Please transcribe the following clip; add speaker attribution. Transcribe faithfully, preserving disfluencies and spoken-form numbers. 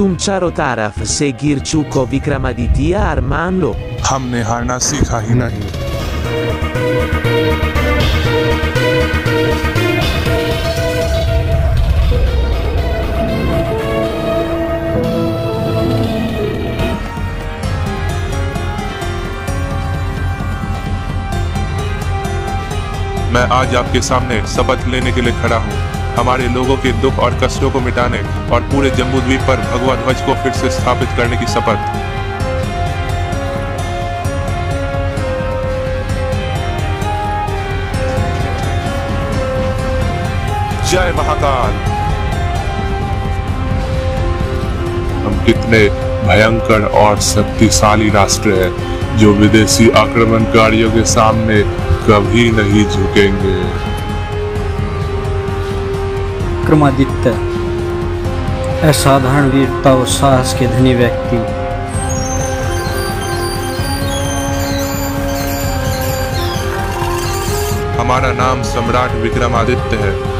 Speaker 1: तुम चारों तरफ से गिर चुको विक्रमादित्य, हार मान लो।
Speaker 2: हमने हारना सीखा ही नहीं। मैं आज आपके सामने शपथ लेने के लिए खड़ा हूँ, हमारे लोगों के दुख और कष्टों को मिटाने और पूरे जम्बूद्वीप पर भगवा ध्वज को फिर से स्थापित करने की शपथ। जय महाकाल। हम कितने भयंकर और शक्तिशाली राष्ट्र हैं जो विदेशी आक्रमणकारियों के सामने कभी नहीं झुकेंगे।
Speaker 3: विक्रमादित्य असाधारण वीरता और साहस के धनी व्यक्ति,
Speaker 2: हमारा नाम सम्राट विक्रमादित्य है।